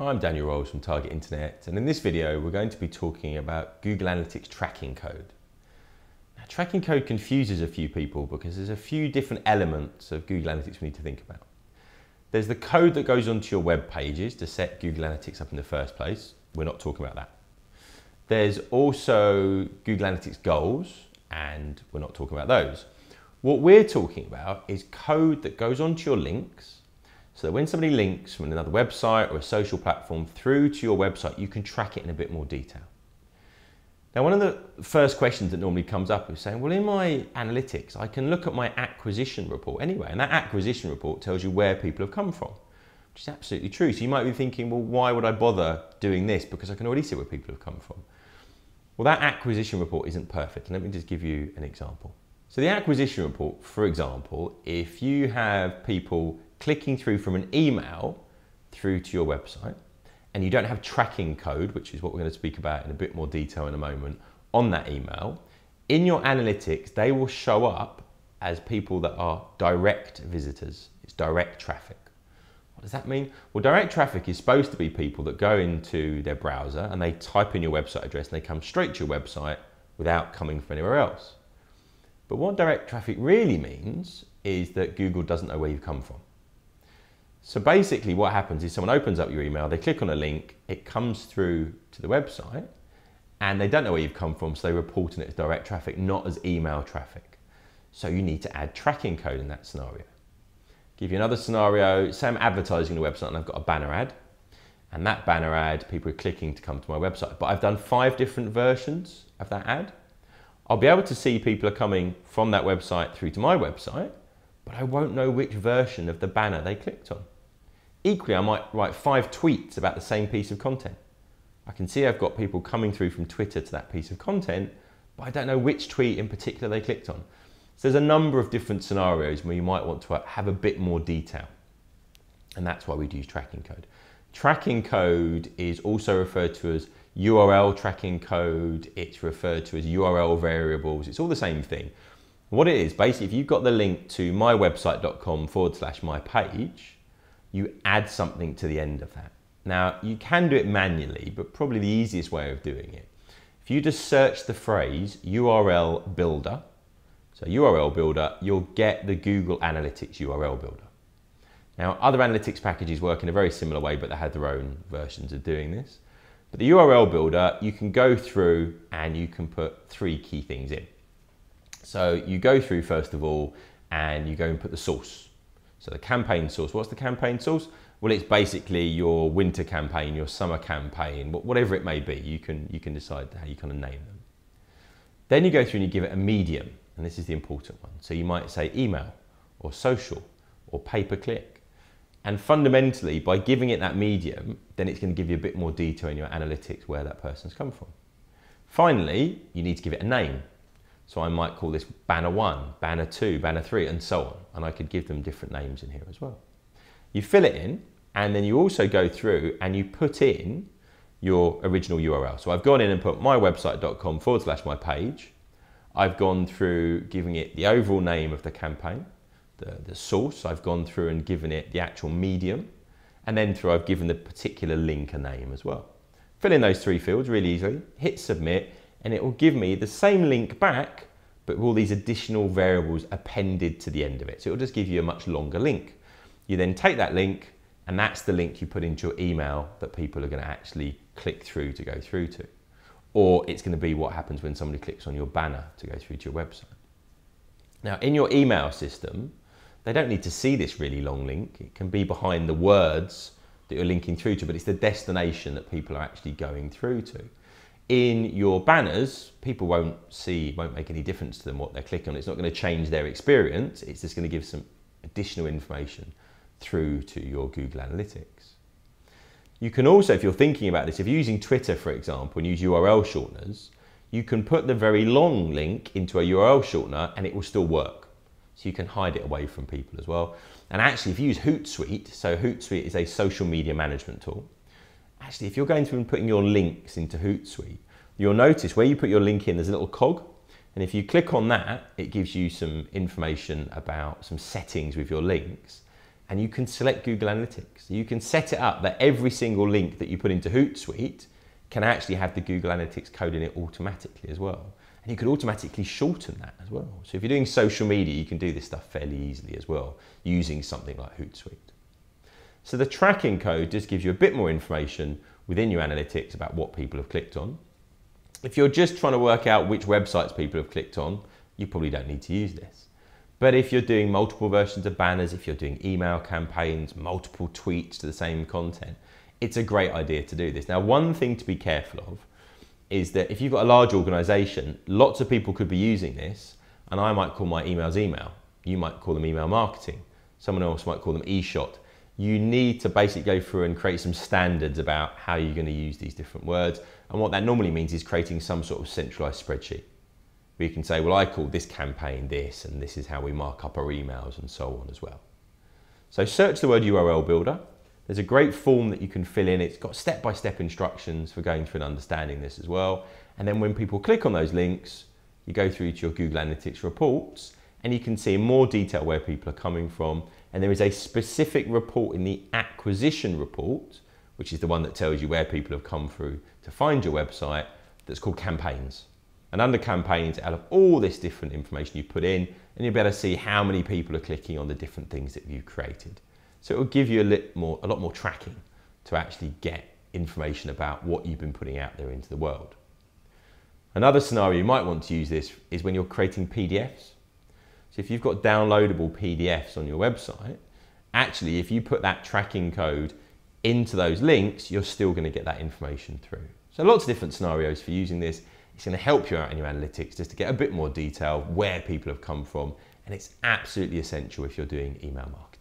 I'm Daniel Rolls from Target Internet, and in this video we're going to be talking about Google Analytics tracking code. Now, tracking code confuses a few people because there's a few different elements of Google Analytics we need to think about. There's the code that goes onto your web pages to set Google Analytics up in the first place. We're not talking about that. There's also Google Analytics goals, and we're not talking about those. What we're talking about is code that goes onto your links, so that when somebody links from another website or a social platform through to your website, you can track it in a bit more detail. Now, one of the first questions that normally comes up is saying, well, in my analytics, I can look at my acquisition report anyway, and that acquisition report tells you where people have come from, which is absolutely true. So you might be thinking, well, why would I bother doing this? Because I can already see where people have come from. Well, that acquisition report isn't perfect. Let me just give you an example. So the acquisition report, for example, if you have people clicking through from an email through to your website, and you don't have tracking code, which is what we're going to speak about in a bit more detail in a moment, on that email, in your analytics, they will show up as people that are direct visitors. It's direct traffic. What does that mean? Well, direct traffic is supposed to be people that go into their browser and they type in your website address and they come straight to your website without coming from anywhere else. But what direct traffic really means is that Google doesn't know where you've come from. So basically what happens is someone opens up your email, they click on a link, it comes through to the website, and they don't know where you've come from, so they report on it as direct traffic, not as email traffic. So you need to add tracking code in that scenario. Give you another scenario, say I'm advertising on a website and I've got a banner ad, and that banner ad, people are clicking to come to my website, but I've done 5 different versions of that ad. I'll be able to see people are coming from that website through to my website, but I won't know which version of the banner they clicked on. Equally, I might write 5 tweets about the same piece of content. I can see I've got people coming through from Twitter to that piece of content, but I don't know which tweet in particular they clicked on. So there's a number of different scenarios where you might want to have a bit more detail. And that's why we'd use tracking code. Tracking code is also referred to as URL tracking code. It's referred to as URL variables. It's all the same thing. What it is, basically, if you've got the link to mywebsite.com/mypage, you add something to the end of that. Now, you can do it manually, but probably the easiest way of doing it, if you just search the phrase URL builder, so URL builder, you'll get the Google Analytics URL builder. Now, other analytics packages work in a very similar way, but they have their own versions of doing this. But the URL builder, you can go through and you can put 3 key things in. So you go through first of all, and you go and put the source. So the campaign source, what's the campaign source? Well, it's basically your winter campaign, your summer campaign, whatever it may be. You can decide how you kind of name them. Then you go through and you give it a medium, and this is the important one. So you might say email or social or pay-per-click. And fundamentally, by giving it that medium, then it's going to give you a bit more detail in your analytics where that person's come from. Finally, you need to give it a name. So I might call this banner 1, banner 2, banner 3, and so on. And I could give them different names in here as well. You fill it in, and then you also go through and you put in your original URL. So I've gone in and put mywebsite.com/mypage. I've gone through giving it the overall name of the campaign, the source. I've gone through and given it the actual medium. And then I've given the particular link a name as well. Fill in those 3 fields really easily, hit submit, and it will give me the same link back, but with all these additional variables appended to the end of it. So it'll just give you a much longer link. You then take that link, and that's the link you put into your email that people are going to actually click through to go through to. Or it's going to be what happens when somebody clicks on your banner to go through to your website. Now, in your email system, they don't need to see this really long link. It can be behind the words that you're linking through to, but it's the destination that people are actually going through to. In your banners, people won't make any difference to them what they're clicking on. It's not going to change their experience. It's just going to give some additional information through to your Google Analytics. You can also, if you're thinking about this, if you're using Twitter, for example, and use URL shorteners, you can put the very long link into a URL shortener and it will still work. So you can hide it away from people as well. And actually, if you use Hootsuite, so Hootsuite is a social media management tool. Actually, if you're going through and putting your links into Hootsuite, you'll notice where you put your link in, there's a little cog. And if you click on that, it gives you some information about some settings with your links. and you can select Google Analytics. You can set it up that every single link that you put into Hootsuite can actually have the Google Analytics code in it automatically as well. And you can automatically shorten that as well. So if you're doing social media, you can do this stuff fairly easily as well, using something like Hootsuite. So the tracking code just gives you a bit more information within your analytics about what people have clicked on. If you're just trying to work out which websites people have clicked on, you probably don't need to use this. But if you're doing multiple versions of banners, if you're doing email campaigns, multiple tweets to the same content, it's a great idea to do this. Now, one thing to be careful of is that if you've got a large organization, lots of people could be using this, and I might call my emails email. You might call them email marketing. Someone else might call them e-shot. You need to basically go through and create some standards about how you're going to use these different words. And what that normally means is creating some sort of centralized spreadsheet where you can say, well, I call this campaign this, and this is how we mark up our emails and so on as well. So search the word URL builder. There's a great form that you can fill in. It's got step-by-step instructions for going through and understanding this as well. And then when people click on those links, you go through to your Google Analytics reports, and you can see in more detail where people are coming from. And there is a specific report in the acquisition report, which is the one that tells you where people have come through to find your website, that's called campaigns. And under campaigns, out of all this different information you put in, and you'll be able to see how many people are clicking on the different things that you've created. So it will give you a lot more tracking to actually get information about what you've been putting out there into the world. Another scenario you might want to use this is when you're creating PDFs. So if you've got downloadable PDFs on your website, actually if you put that tracking code into those links, you're still going to get that information through. So lots of different scenarios for using this. It's going to help you out in your analytics just to get a bit more detail where people have come from, and it's absolutely essential if you're doing email marketing.